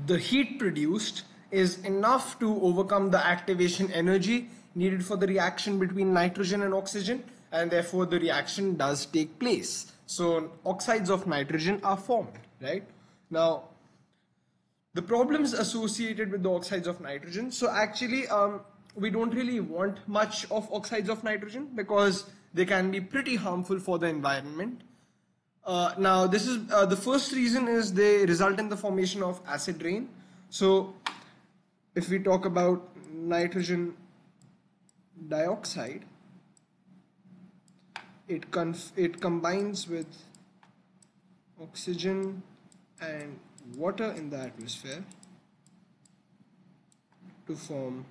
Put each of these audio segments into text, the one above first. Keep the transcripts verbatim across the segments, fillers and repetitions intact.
the heat produced is enough to overcome the activation energy needed for the reaction between nitrogen and oxygen, and therefore the reaction does take place. So oxides of nitrogen are formed, right? Now, the problems associated with the oxides of nitrogen. So actually, um, we don't really want much of oxides of nitrogen because they can be pretty harmful for the environment. Uh, now, this is uh, the first reason is they result in the formation of acid rain. So, if we talk about nitrogen dioxide, it conf it combines with oxygen and water in the atmosphere to form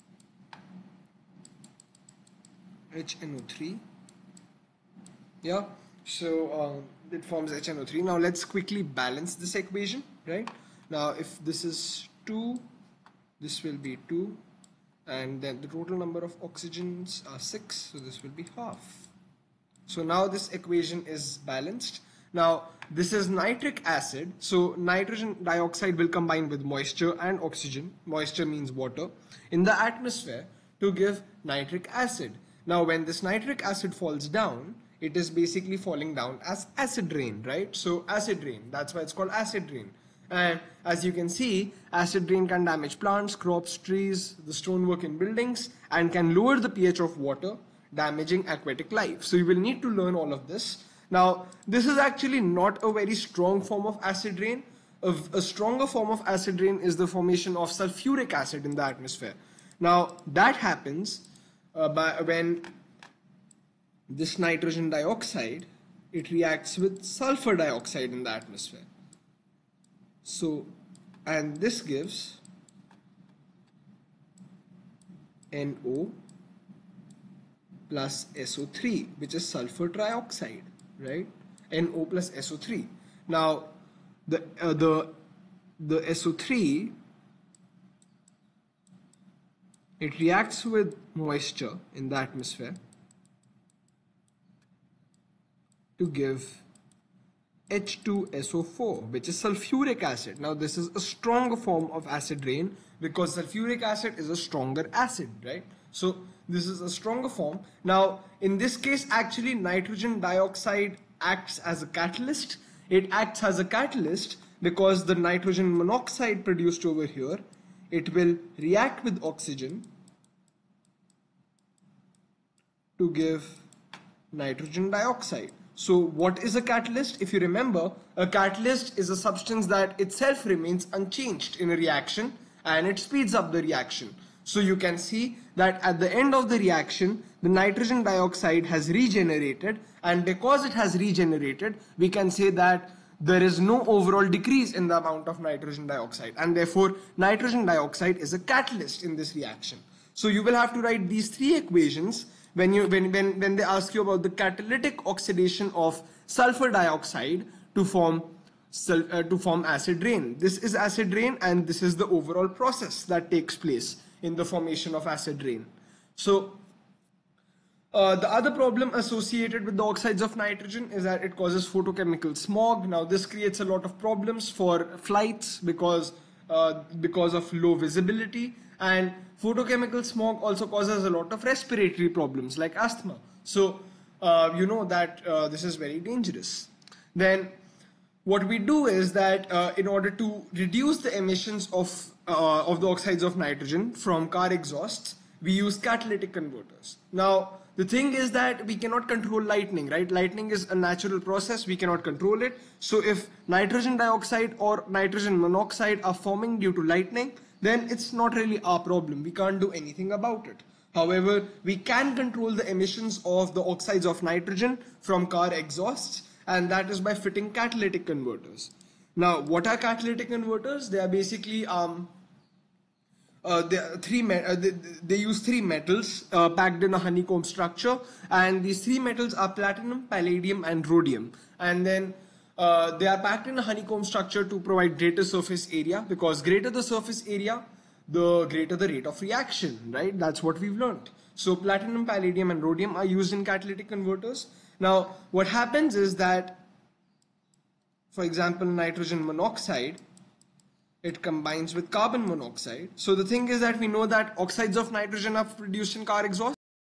H N O three. Yeah, so um, it forms H N O three. Now let's quickly balance this equation, right? Now if this is two, this will be two, and then the total number of oxygens are six, so this will be half. So now this equation is balanced. Now this is nitric acid, so nitrogen dioxide will combine with moisture and oxygen, moisture means water, in the atmosphere to give nitric acid. Now when this nitric acid falls down, it is basically falling down as acid rain, right? So acid rain, that's why it's called acid rain. And as you can see, acid rain can damage plants, crops, trees, the stonework in buildings, and can lower the pH of water, damaging aquatic life. So you will need to learn all of this. Now, this is actually not a very strong form of acid rain. A, a stronger form of acid rain is the formation of sulfuric acid in the atmosphere. Now, that happens uh, by when this nitrogen dioxide, it reacts with sulfur dioxide in the atmosphere. So, and this gives N O plus S O three, which is sulfur trioxide, right? N O plus S O three. Now, the uh, the the S O three, it reacts with moisture in the atmosphere to give H two S O four, which is sulfuric acid. Now this is a stronger form of acid rain because sulfuric acid is a stronger acid, right? So this is a stronger form. Now in this case, actually nitrogen dioxide acts as a catalyst. It acts as a catalyst because the nitrogen monoxide produced over here, it will react with oxygen to give nitrogen dioxide. So what is a catalyst? If you remember, a catalyst is a substance that itself remains unchanged in a reaction and it speeds up the reaction. So you can see that at the end of the reaction, the nitrogen dioxide has regenerated, and because it has regenerated, we can say that there is no overall decrease in the amount of nitrogen dioxide, and therefore nitrogen dioxide is a catalyst in this reaction. So you will have to write these three equations when you when when when they ask you about the catalytic oxidation of sulfur dioxide to form uh, to form acid rain. This is acid rain, and this is the overall process that takes place in the formation of acid rain. So uh, the other problem associated with the oxides of nitrogen is that it causes photochemical smog. Now this creates a lot of problems for flights because uh, because of low visibility, and photochemical smog also causes a lot of respiratory problems like asthma. So uh, you know that uh, this is very dangerous. Then what we do is that uh, in order to reduce the emissions of uh, of the oxides of nitrogen from car exhausts, we use catalytic converters. Now the thing is that we cannot control lightning, right? Lightning is a natural process, we cannot control it. So if nitrogen dioxide or nitrogen monoxide are forming due to lightning, then it's not really our problem. We can't do anything about it. However, we can control the emissions of the oxides of nitrogen from car exhausts, and that is by fitting catalytic converters. Now, what are catalytic converters? They are basically um, uh, they, are three me uh, they, they use three metals uh, packed in a honeycomb structure, and these three metals are platinum, palladium, and rhodium. And then Uh, they are packed in a honeycomb structure to provide greater surface area, because greater the surface area, the greater the rate of reaction, right? That's what we've learned. So platinum, palladium, and rhodium are used in catalytic converters. Now, what happens is that, for example, nitrogen monoxide, it combines with carbon monoxide. So the thing is that we know that oxides of nitrogen are produced in car exhaust.